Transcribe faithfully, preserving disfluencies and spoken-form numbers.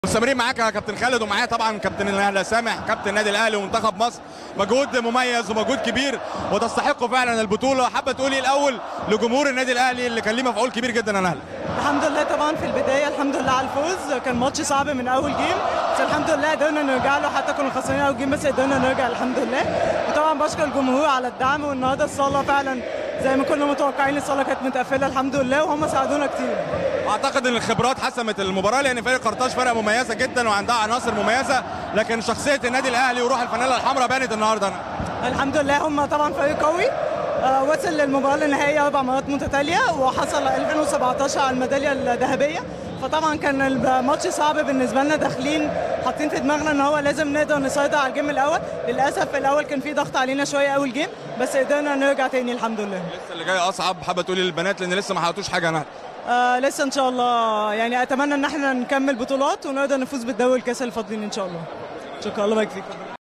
مستمرين معاك يا كابتن خالد، ومعايا طبعا كابتن الاهلي سامح كابتن النادي الاهلي ومنتخب مصر. مجهود مميز ومجهود كبير وتستحقوا فعلا البطوله. حابه تقولي الاول لجمهور النادي الاهلي اللي كان ليه مفعول كبير جدا يا نهله؟ الحمد لله طبعا في البدايه الحمد لله على الفوز. كان ماتش صعب من اول جيم بس الحمد لله قدرنا نرجع له، حتى كنا خسرانين اول جيم بس قدرنا نرجع الحمد لله. وطبعا بشكر الجمهور على الدعم، والنهارده الصاله فعلا زي ما كنا متوقعين الصاله كانت متقفله الحمد لله وهم ساعدونا كتير. اعتقد ان الخبرات حسمت المباراه، لان فريق قرطاج فرقه مميزه جدا وعندها عناصر مميزه، لكن شخصيه النادي الاهلي وروح الفانيلا الحمراء بانت النهارده. الحمد لله هم طبعا فريق قوي، آه وصل للمباراه النهائيه اربع مرات متتاليه وحصل ألفين وسبعتاشر على الميداليه الذهبيه. فطبعا كان الماتش صعب بالنسبه لنا، داخلين حاطين في دماغنا ان هو لازم نقدر نسيطر على الجيم الاول. للاسف الاول كان في ضغط علينا شويه اول جيم بس قدرنا نرجع تاني الحمد لله. لسه اللي جاي اصعب. حابه تقولي للبنات لان لسه ما حققتوش حاجه؟ انا آه لسه ان شاء الله، يعني اتمنى ان احنا نكمل بطولات ونقدر نفوز بالدوري والكاس اللي فاضلين ان شاء الله. شكرا، الله يبارك فيكم.